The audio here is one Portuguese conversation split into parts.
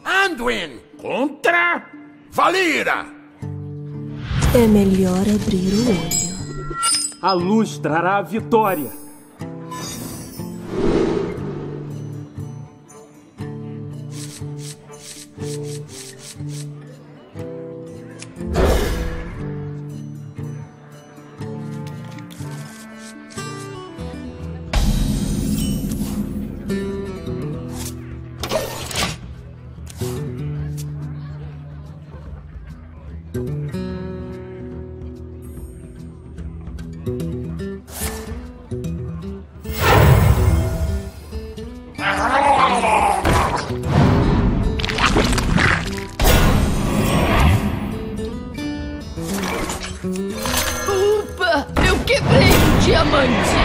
Anduin! Contra? Valira! É melhor abrir o olho. A luz trará a vitória. Upa! Eu quebrei um diamante!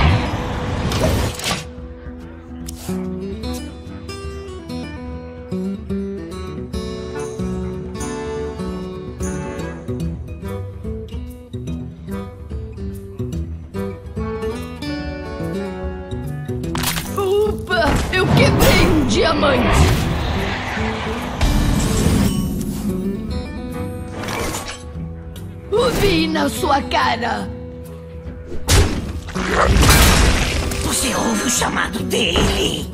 Upa! Eu quebrei um diamante! Vi na sua cara! Você ouve o chamado dele?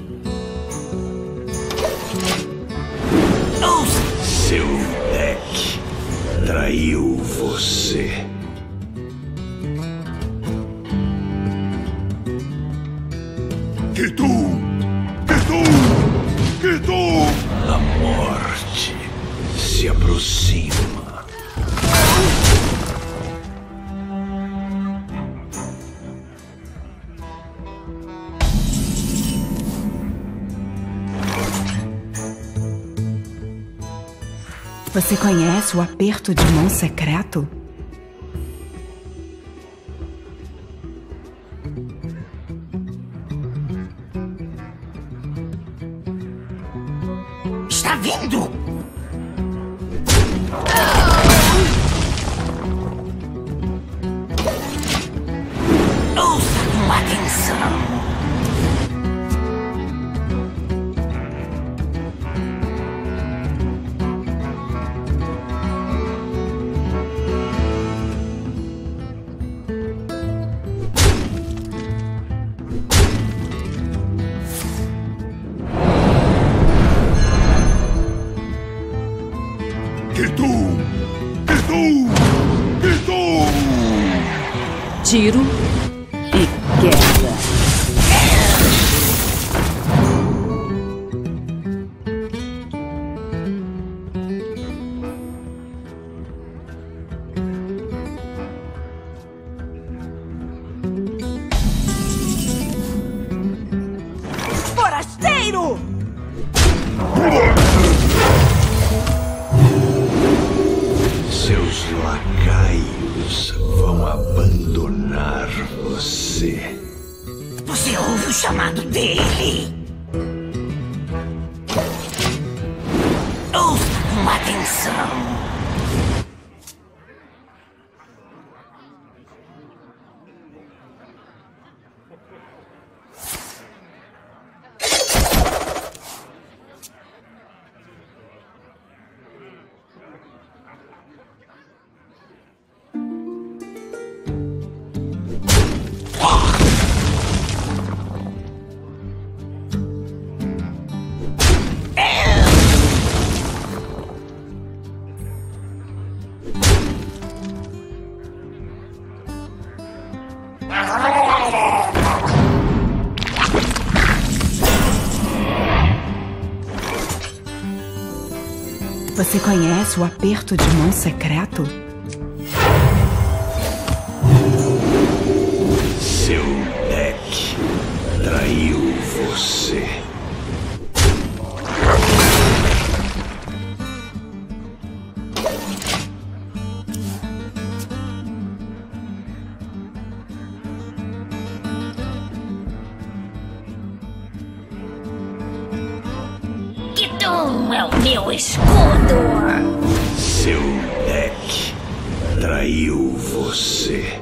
Ouça! Seu deck traiu você. Kitu! Kitu! Kitu! A morte se aproxima. Você conhece o aperto de mão secreto? Está vindo! Ouça com atenção! Kitu! Kitu! Kitu! Tiro e queda. Forasteiro! Seus lacaios vão abandonar você. Você ouve o chamado dele? Ouça com atenção! Você conhece o aperto de mão secreto? Seu deck traiu você. Kitu é o meu escudo! Seu deck traiu você.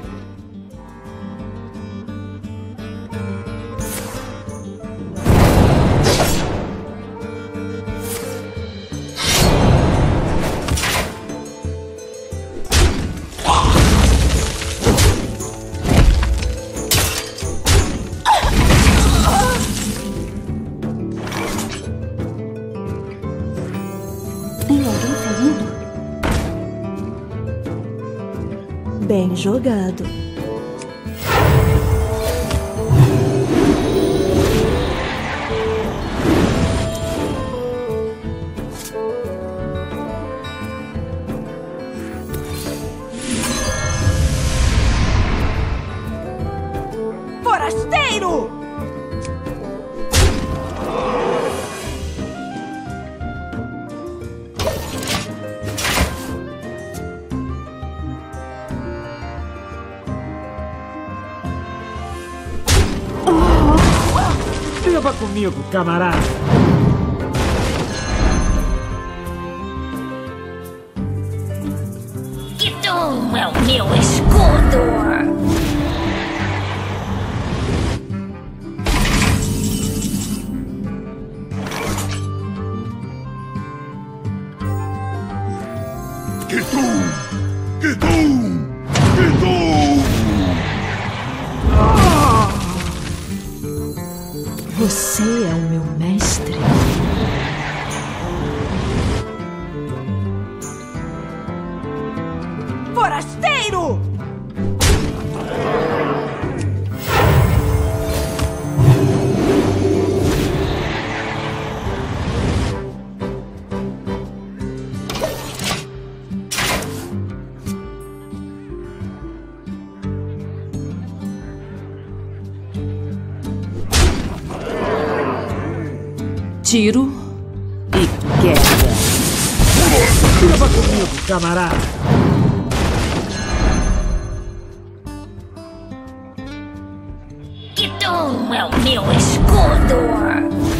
Bem jogado. Forasteiro! Beba comigo, camarada. Kidum é o meu escudo! Kidum! Kidum! Kidum! Você é o meu mestre. Forasteiro! Tiro e queda. Beba comigo, camarada. Kidum é o meu escudo!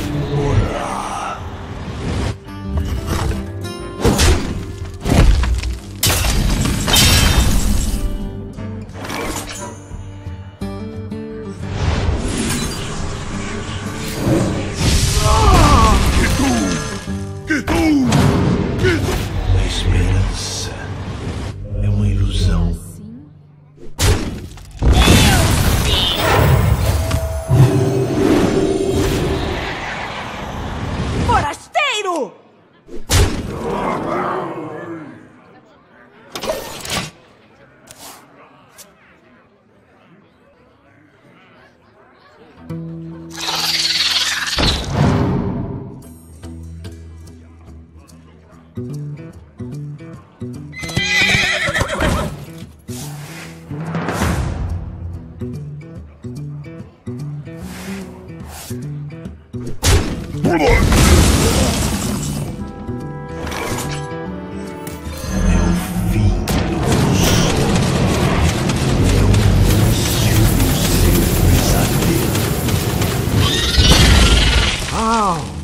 Kidum! Kidum! A esperança é uma ilusão. Forasteiro! Au!